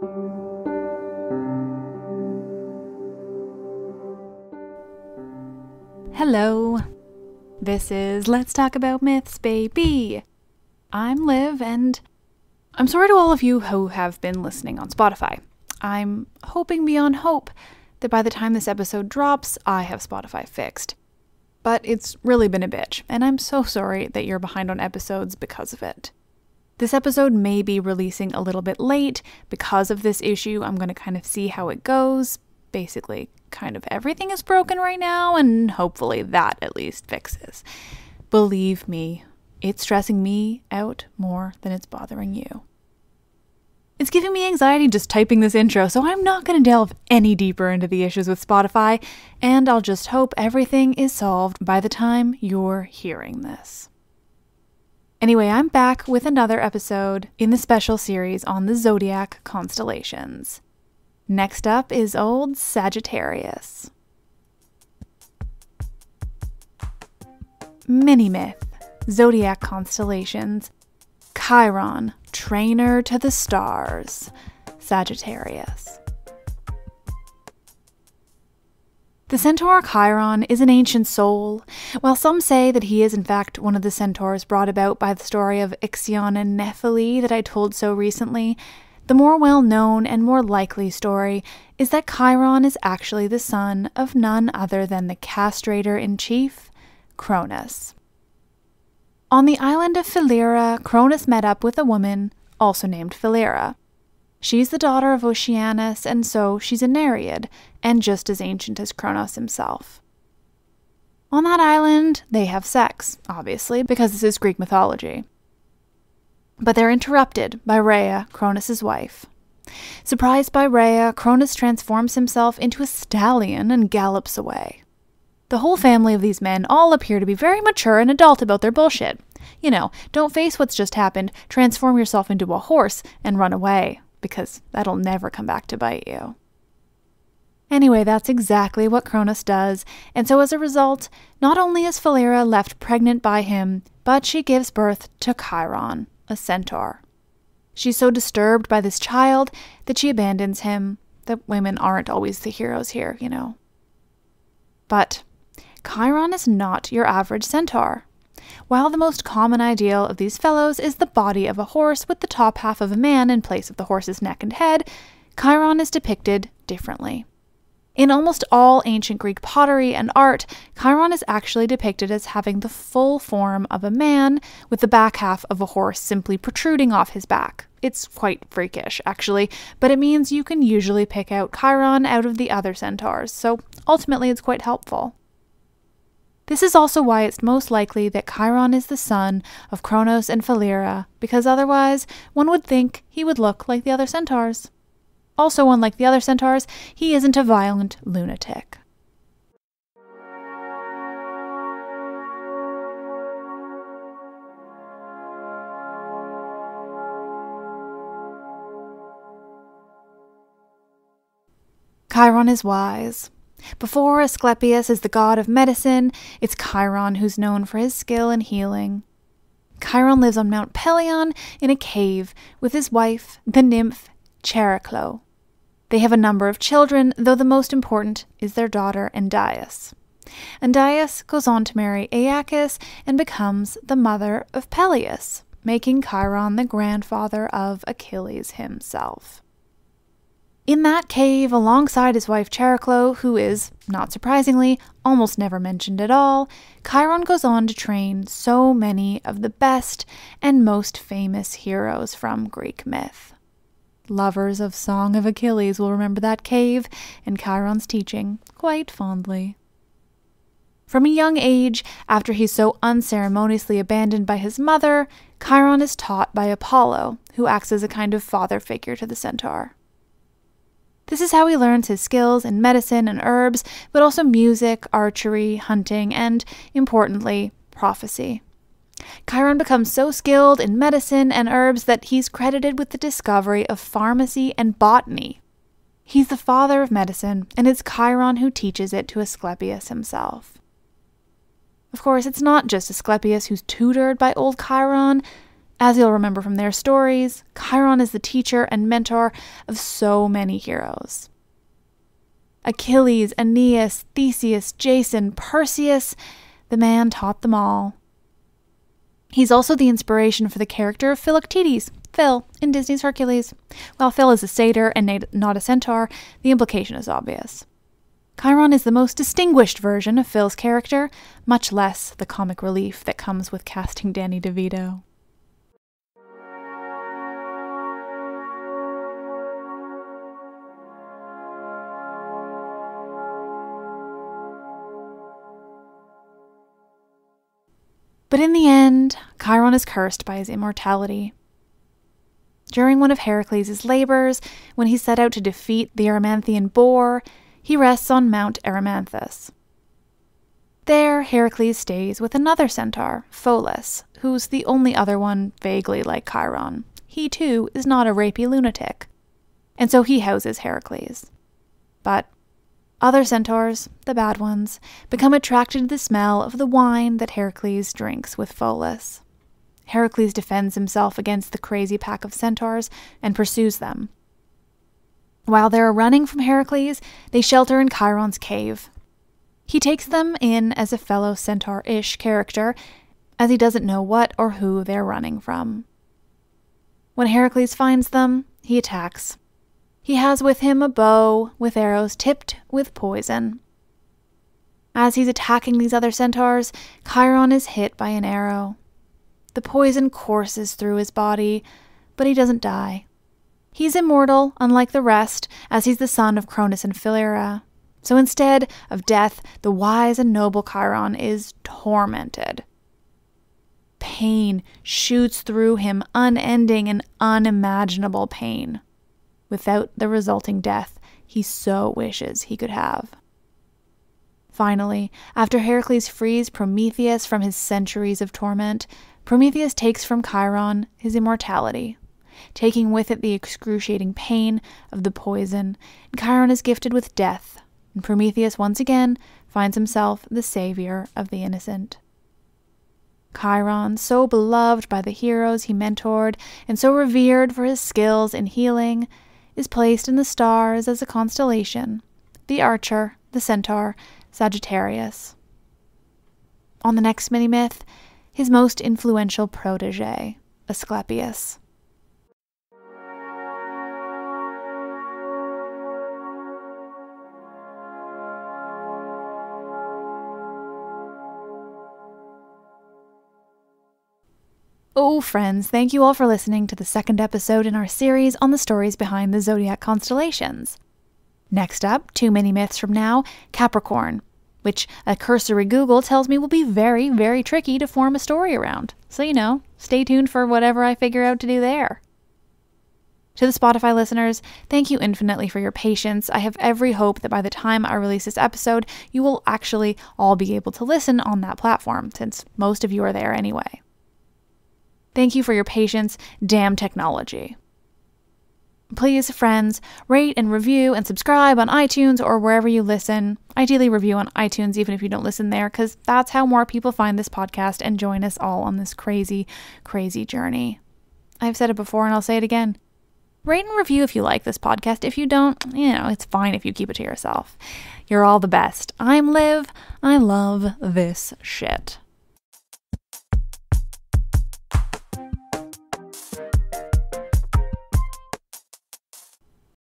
Hello, this is Let's Talk About Myths, baby. I'm Liv, and I'm sorry to all of you who have been listening on Spotify. I'm hoping beyond hope that by the time this episode drops, I have Spotify fixed. But it's really been a bitch, and I'm so sorry that you're behind on episodes because of it. This episode may be releasing a little bit late because of this issue. I'm going to kind of see how it goes. Basically, kind of everything is broken right now, and hopefully that at least fixes. Believe me, it's stressing me out more than it's bothering you. It's giving me anxiety just typing this intro, so I'm not going to delve any deeper into the issues with Spotify, and I'll just hope everything is solved by the time you're hearing this. Anyway, I'm back with another episode in the special series on the Zodiac Constellations. Next up is old Sagittarius. Mini-myth, Zodiac Constellations, Chiron, trainer to the stars, Sagittarius. The centaur Chiron is an ancient soul. While some say that he is in fact one of the centaurs brought about by the story of Ixion and Nephili that I told so recently, the more well-known and more likely story is that Chiron is actually the son of none other than the castrator-in-chief, Cronus. On the island of Philyra, Cronus met up with a woman, also named Philyra. She's the daughter of Oceanus, and so she's a Nereid, and just as ancient as Cronos himself. On that island, they have sex, obviously, because this is Greek mythology. But they're interrupted by Rhea, Cronus' wife. Surprised by Rhea, Cronus transforms himself into a stallion and gallops away. The whole family of these men all appear to be very mature and adult about their bullshit. You know, don't face what's just happened, transform yourself into a horse and run away, because that'll never come back to bite you. Anyway, that's exactly what Cronus does, and so as a result, not only is Philyra left pregnant by him, but she gives birth to Chiron, a centaur. She's so disturbed by this child that she abandons him. The women aren't always the heroes here, you know. But Chiron is not your average centaur. While the most common ideal of these fellows is the body of a horse with the top half of a man in place of the horse's neck and head, Chiron is depicted differently. In almost all ancient Greek pottery and art, Chiron is actually depicted as having the full form of a man with the back half of a horse simply protruding off his back. It's quite freakish, actually, but it means you can usually pick out Chiron out of the other centaurs, so ultimately it's quite helpful. This is also why it's most likely that Chiron is the son of Cronos and Philyra, because otherwise one would think he would look like the other centaurs. Also, unlike the other centaurs, he isn't a violent lunatic. Chiron is wise. Before Asclepius is the god of medicine, it's Chiron who's known for his skill in healing. Chiron lives on Mount Pelion in a cave with his wife, the nymph Chariclo. They have a number of children, though the most important is their daughter Andias. Andias goes on to marry Aeacus and becomes the mother of Peleus, making Chiron the grandfather of Achilles himself. In that cave, alongside his wife Chariclo, who is, not surprisingly, almost never mentioned at all, Chiron goes on to train so many of the best and most famous heroes from Greek myth. Lovers of Song of Achilles will remember that cave and Chiron's teaching quite fondly. From a young age, after he's so unceremoniously abandoned by his mother, Chiron is taught by Apollo, who acts as a kind of father figure to the centaur. This is how he learns his skills in medicine and herbs, but also music, archery, hunting, and, importantly, prophecy. Chiron becomes so skilled in medicine and herbs that he's credited with the discovery of pharmacy and botany. He's the father of medicine, and it's Chiron who teaches it to Asclepius himself. Of course, it's not just Asclepius who's tutored by old Chiron. As you'll remember from their stories, Chiron is the teacher and mentor of so many heroes. Achilles, Aeneas, Theseus, Jason, Perseus, the man taught them all. He's also the inspiration for the character of Philoctetes, Phil, in Disney's Hercules. While Phil is a satyr and not a centaur, the implication is obvious. Chiron is the most distinguished version of Phil's character, much less the comic relief that comes with casting Danny DeVito. But in the end, Chiron is cursed by his immortality. During one of Heracles' labors, when he set out to defeat the Erymanthian boar, he rests on Mount Erymanthus. There, Heracles stays with another centaur, Pholus, who's the only other one vaguely like Chiron. He, too, is not a rapey lunatic. And so he houses Heracles. But other centaurs, the bad ones, become attracted to the smell of the wine that Heracles drinks with Pholus. Heracles defends himself against the crazy pack of centaurs and pursues them. While they're running from Heracles, they shelter in Chiron's cave. He takes them in as a fellow centaur-ish character, as he doesn't know what or who they're running from. When Heracles finds them, he attacks. He has with him a bow with arrows tipped with poison. As he's attacking these other centaurs, Chiron is hit by an arrow. The poison courses through his body, but he doesn't die. He's immortal, unlike the rest, as he's the son of Cronus and Philyra. So instead of death, the wise and noble Chiron is tormented. Pain shoots through him, unending and unimaginable pain, without the resulting death he so wishes he could have. Finally, after Heracles frees Prometheus from his centuries of torment, Prometheus takes from Chiron his immortality, taking with it the excruciating pain of the poison, and Chiron is gifted with death, and Prometheus once again finds himself the savior of the innocent. Chiron, so beloved by the heroes he mentored, and so revered for his skills in healing, is placed in the stars as a constellation, the archer, the centaur, Sagittarius. On the next mini-myth, his most influential protege, Asclepius. Oh, friends, thank you all for listening to the second episode in our series on the stories behind the Zodiac constellations. Next up, 2 mini-myths from now, Capricorn, which a cursory Google tells me will be very, very tricky to form a story around. So, stay tuned for whatever I figure out to do there. To the Spotify listeners, thank you infinitely for your patience. I have every hope that by the time I release this episode, you will actually all be able to listen on that platform, since most of you are there anyway. Thank you for your patience. Damn technology. Please, friends, rate and review and subscribe on iTunes or wherever you listen. Ideally, review on iTunes even if you don't listen there, because that's how more people find this podcast and join us all on this crazy, crazy journey. I've said it before and I'll say it again. Rate and review if you like this podcast. If you don't, it's fine if you keep it to yourself. You're all the best. I'm Liv. I love this shit.